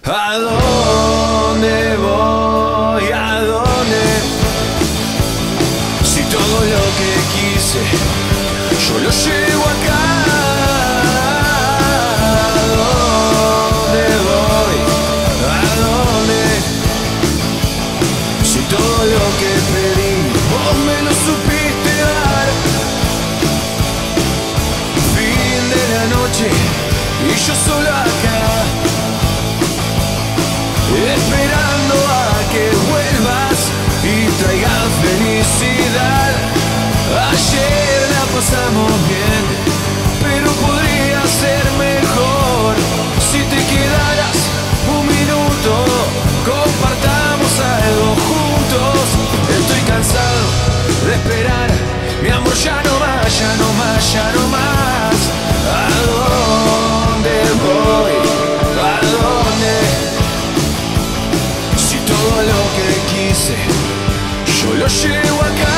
¿A dónde voy? ¿A dónde? Si todo lo que quise yo lo llevo acá. ¿A dónde voy? ¿A dónde? Si todo lo que pedí vos me lo supiste dar. Fin de la noche y yo solo acá, esperando a que vuelvas y traigas felicidad. Ayer la pasamos bien, pero podría ser mejor. Si te quedaras un minuto, compartamos algo juntos. Estoy cansado de esperar, mi amor, ya no más, ya no más, ya no más. ¿A dónde voy? ¿A dónde? Si todo lo que quise yo lo llevo acá.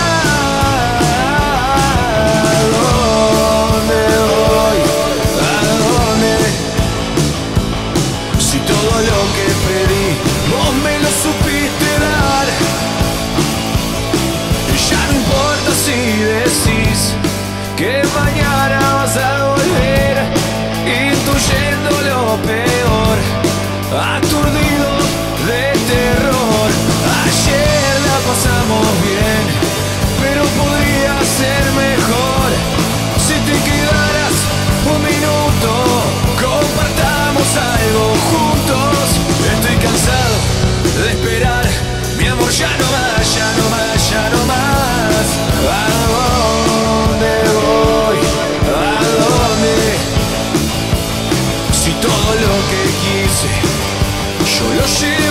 ¿A dónde voy? ¿A dónde? Si todo lo que pedí vos me lo supiste dar. Y ya no importa si decís que mañana vas a volver, intuyendo lo peor, aturdido de terror. Ayer la pasamos bien, pero podría ser mejor. Si te quedaras un minuto, compartamos algo juntos. Estoy cansado de esperar, mi amor, ya no más, ya no más, ya no más. ¿A dónde voy? ¿A dónde? Si todo lo que quise yo lo llevo